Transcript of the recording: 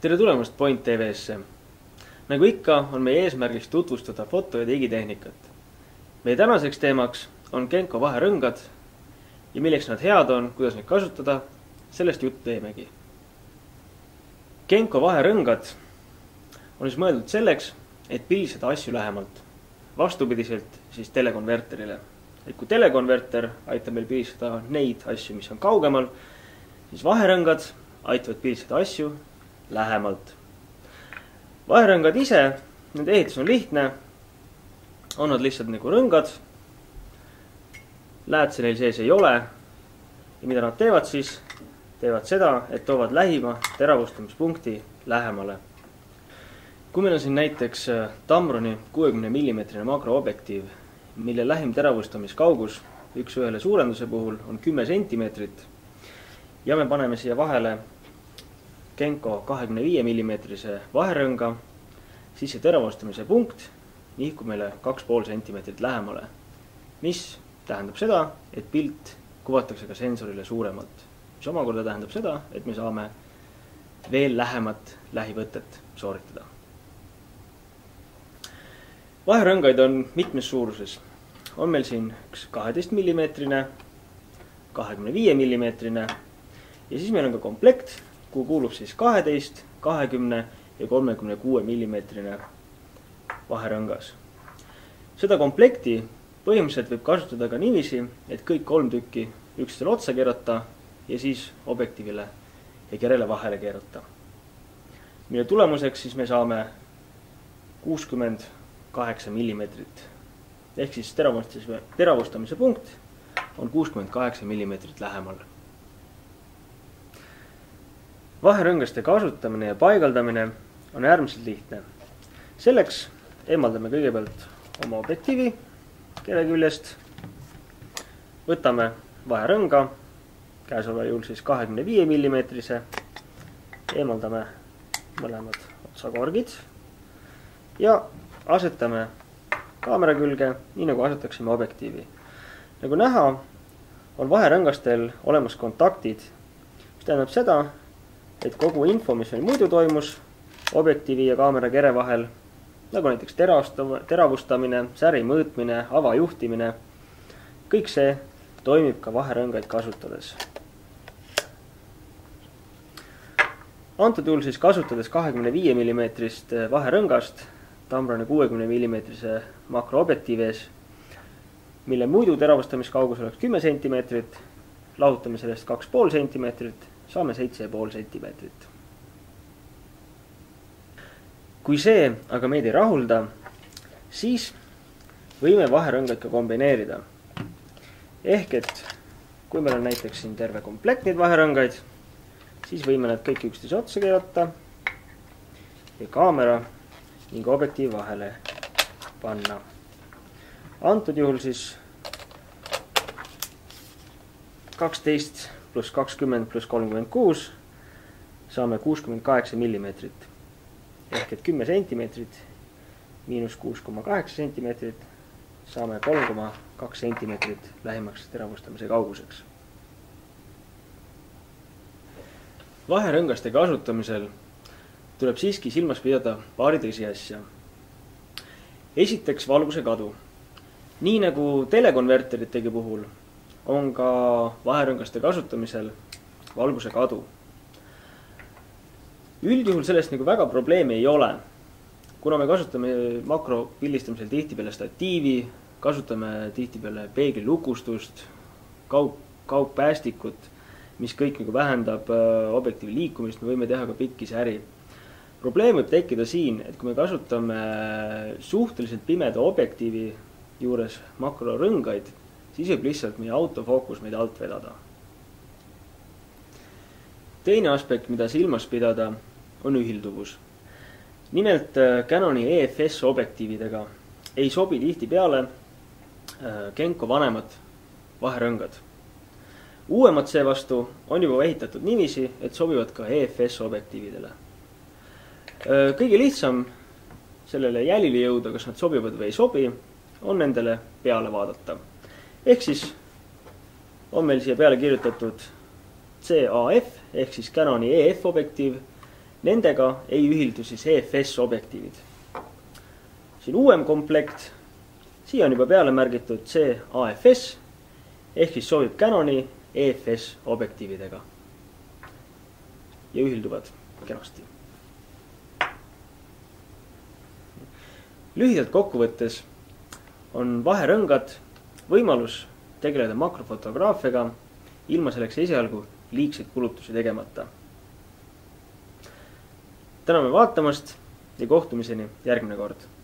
Tere tulemast Point TV-sse. Nagu ikka on meie eesmärgiks tutvustada foto- ja digitehnikat. Meie tänaseks teemaks on Genko vaherõngad ja milleks nad head on, kuidas neid kasutada, sellest juttu teemegi. Genko vaherõngad on siis mõeldud selleks, et pildistada asju lähemalt, vastupidiselt siis telekonverterile. Et kui telekonverter aitab meil pildistada neid asju, mis on kaugemal, siis vaherõngad aitavad pildistada asju lähemalt. Vaherõngad ise, nende ehitus on lihtne, on nad lihtsalt nagu rõngad, läätse neil sees ei ole ja mida nad teevad siis? Teevad seda, et toovad lähima teravustamispunkti lähemale. Kui meil on siin näiteks Tamroni 60 mm makroobjektiiv, mille lähim teravustamiskaugus üks ühele suurenduse puhul on 10 cm ja me paneme siia vahele Genko 25 mm vaherõnga, siis see teravustamise punkt nihkub meile 2,5 cm lähemale, mis tähendab seda, et pilt kuvatakse ka sensorile suuremalt, mis omakorda tähendab seda, et me saame veel lähemat lähivõtet sooritada. Vaherõngaid on mitmes suuruses. On meil siin üks 12 mm, 25 mm ja siis meil on ka komplekt, kuhu kuulub siis 12, 20 ja 36 mm vaherõngas. Seda komplekti põhimõtteliselt võib kasutada ka niiviisi, et kõik 3 tükki üksteisele otsa keerata ja siis objektiivile ja kerele vahele keerata. Mille tulemuseks siis me saame 68 mm. Ehk siis teravustamise punkt on 68 mm lähemal. Vaherõngaste kasutamine ja paigaldamine on äärmiselt lihtne. Selleks eemaldame kõigepealt oma objektiivi kere küljest. Võtame vaherõnga, käesoleva juhul siis 25 mm. Eemaldame mõlemad otsakorgid ja asetame kaamera külge, nii nagu asetaksime objektiivi. Nagu näha, on vaherõngastel olemas kontaktid, mis tähendab seda, et kogu info, mis meil muidu toimus objektiivi ja kaamera kere vahel, nagu näiteks teravustamine, säri mõõtmine, avajuhtimine, kõik see toimib ka vaherõngaid kasutades. Antud juhul siis kasutades 25 mm vaherõngast Tamroni 60 mm makroobjektiivi ees, mille muidu teravustamiskaugus oleks 10 cm, lahutame sellest 2,5 cm, saame 7,5 cm. Kui see aga meid ei rahulda, siis võime vaherõngaid ka kombineerida. Ehk et kui meil on näiteks siin terve komplekt neid vaherõngaid, siis võime nad kõik üksteise otsa keerata ja kaamera ning objektiiv vahele panna. Antud juhul siis 12 pluss 20 pluss 36 saame 68 mm. Ehk et 10 cm miinus 6,8 cm saame 3,2 cm lähimaks teravustamise kauguseks. Vaherõngaste kasutamisel tuleb siiski silmas pidada paari tõsiasja. Esiteks valguse kadu. Nii nagu telekonverteritegi puhul on ka vaherõngaste kasutamisel valguse kadu. Üldjuhul sellest nagu väga probleemi ei ole. Kuna me kasutame makropildistamisel tihtipeale statiivi, kasutame tihtipeale peeglilukustust, kaugpäästikut, mis kõik nagu vähendab objektiivi liikumist, me võime teha ka pikki säri. Probleem võib tekkida siin, et kui me kasutame suhteliselt pimeda objektiivi juures makrorõngaid, siis võib lihtsalt meie autofookus meid alt vedada. Teine aspekt, mida silmas pidada, on ühilduvus. Nimelt Canoni EFS objektiividega ei sobi tihtipeale Genko vanemad vaherõngad. Uuemad seevastu on juba ehitatud niiviisi, et sobivad ka EFS objektiividele. Kõige lihtsam sellele jälile jõuda, kas nad sobivad või ei sobi, on nendele peale vaadata. Ehk siis on meil siia peale kirjutatud CAF ehk siis Canoni EF objektiiv Nendega ei ühildu siis EFS objektiivid. Siin uuem komplekt, siia on juba peale märgitud CAFS ehk siis sobib Canoni EFS objektiividega ja ühilduvad kenasti. Lühidalt kokkuvõttes on vaherõngad võimalus tegeleda makrofotograafiaga ilma selleks esialgu liigseid kulutusi tegemata. Täname vaatamast ja kohtumiseni järgmine kord.